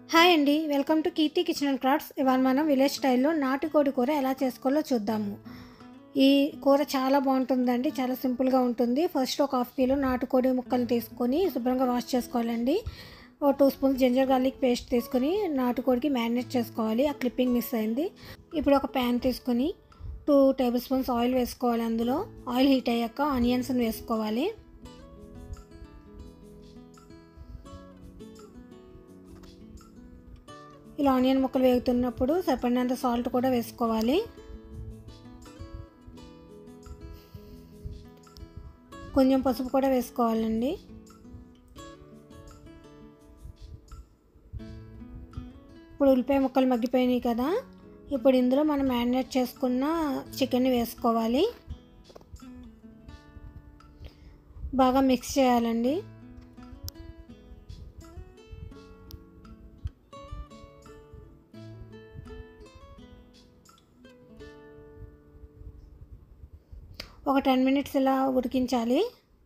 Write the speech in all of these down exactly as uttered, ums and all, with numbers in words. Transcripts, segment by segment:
Hi అండి, welcome to Keerthi kitchen and crafts. ఇవాళ మనం విలేజ్ స్టైల్లో నాటుకోడి కూర ఎలా చేసుకోవాలో చూద్దాము. ఈ కూర చాలా బాగుంటుందండి, చాలా సింపుల్గా ఉంటుంది. ఫస్ట్ ఒక హాఫ్ కిలో నాటుకోడి ముక్కలు తీసుకొని శుభ్రంగా వాష్ చేసుకోవాలండి. ఒక two spoons ginger garlic paste తీసుకొని నాటుకోడికి మ్యారినేట్ చేసుకోవాలి. ఆ క్లిప్పింగ్ మిస్ అయింది. ఇప్పుడు ఒక ప్యాన్ తీసుకొని టూ టేబుల్ స్పూన్స్ ఆయిల్ వేసుకోవాలి. అందులో ఆయిల్ హీట్ అయ్యాక ఆనియన్స్ని వేసుకోవాలి. ఇలా ఆనియన్ ముక్కలు వేగుతున్నప్పుడు సరిపడినంత సాల్ట్ కూడా వేసుకోవాలి. కొంచెం పసుపు కూడా వేసుకోవాలండి. ఇప్పుడు ఉల్లిపాయ ముక్కలు మగ్గిపోయినాయి కదా, ఇప్పుడు ఇందులో మనం మ్యారినేట్ చేసుకున్న చికెన్ని వేసుకోవాలి. బాగా మిక్స్ చేయాలండి. ఒక టెన్ మినిట్స్ ఇలా ఉడికించాలి.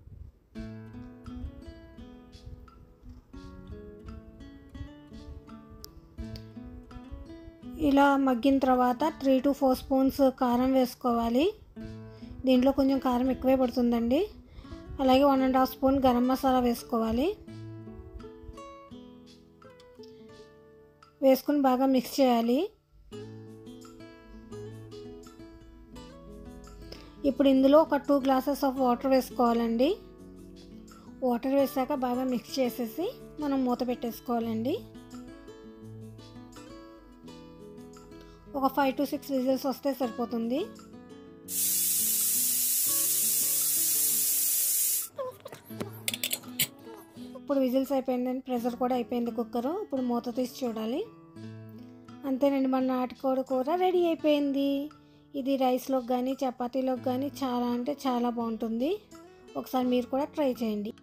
ఇలా మగ్గిన తర్వాత త్రీ టు ఫోర్ స్పూన్స్ కారం వేసుకోవాలి. దీంట్లో కొంచెం కారం ఎక్కువే పడుతుందండి. అలాగే one and half spoon garam masala వేసుకోవాలి. వేసుకుని బాగా మిక్స్ చేయాలి. ఇప్పుడు ఇందులో ఒక టూ గ్లాసెస్ ఆఫ్ వాటర్ వేసుకోవాలండి. వాటర్ వేసాక బాగా మిక్స్ చేసేసి మనం మూత పెట్టేసుకోవాలండి. ఒక ఫైవ్ టు సిక్స్ విజిల్స్ వస్తే సరిపోతుంది. ఇప్పుడు విజిల్స్ అయిపోయిందండి, ప్రెషర్ కూడా అయిపోయింది కుక్కరు. ఇప్పుడు మూత తీసి చూడాలి. అంతేనండి, మన నాటుకోడి కూర రెడీ అయిపోయింది. ఇది రైస్లోకి కానీ చపాతీలోకి కానీ చాలా అంటే చాలా బాగుంటుంది. ఒకసారి మీరు కూడా ట్రై చేయండి.